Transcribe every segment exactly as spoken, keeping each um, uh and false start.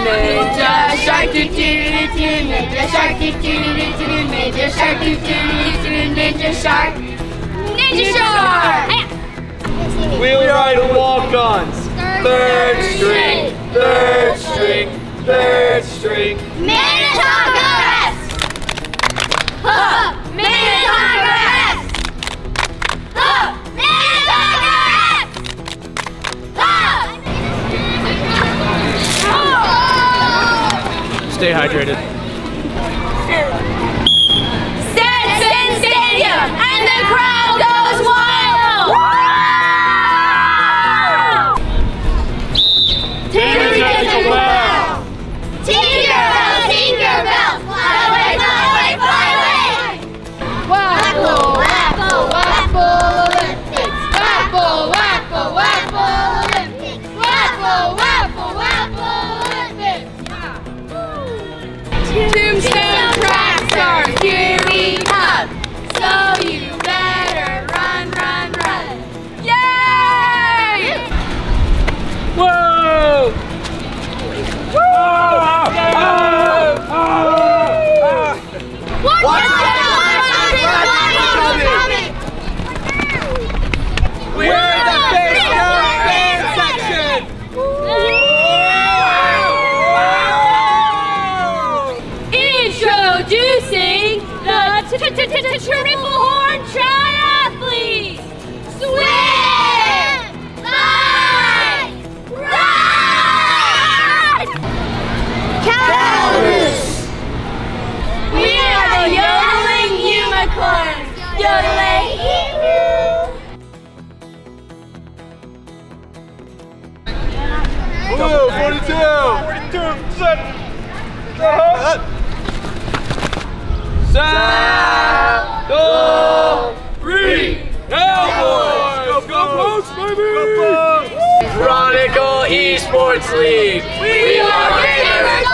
Ninja shark, doo doo doo doo. Ninja shark, doo doo doo doo. Ninja shark, doo doo doo doo. Ninja shark. Ninja shark. Wheelwright walk-ons. Third string, third string, third string. Minnetonka rest. Huh. Minnetonka rest. Huh. Minnetonka rest. Huh. Stay hydrated. Stetson Stadium and the crowd goes wild. Tinkerbell, Tinkerbell, Tinkerbell, fly away, fly away, fly away. Wapple, wapple, wapple Olympics. Wapple, wapple, wapple Olympics. Wapple, wapple, wapple Olympics. Tombstone track stars, here we come. So you better run, run, run. Yay! Whoa! Watch Watch out! We're in the face down band section! Introducing the triple horn triathletes! Swim! Fly! Ride! Cowboys! We are the yodeling unicorns! Yodeling! Whoa, forty-two! forty-two, set! Set! Saddle! Three! Cowboys! Go, go, Post, baby! Go, Post! Chronicle Esports League! We are gamers!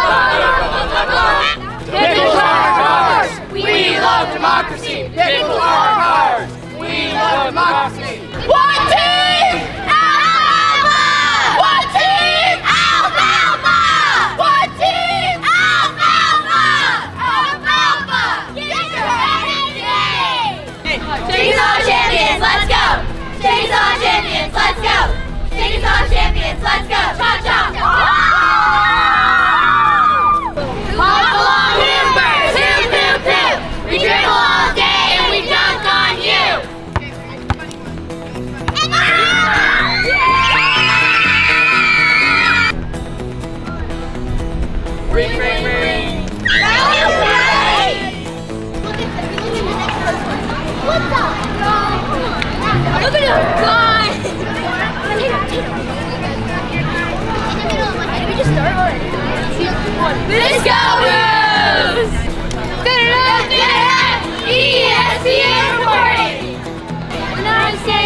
Pickles are ours! We love democracy! Pickles are ours! We love democracy! One team! Alfalfa! One team! Alfalfa! One team! Alfalfa! Alfalfa! Get your energy! Chickasaw champions, let's go! Chickasaw champions, let's go! Chickasaw champions, let's go! Cha cha! Hop along, Hoopers! Hoop, hoop, hoop! We dribble all day and we dunk on you! Ring, ring, ring! What the? Look at him! God! Did we just start already? Let's go, Roos! E S P N reporting! We're not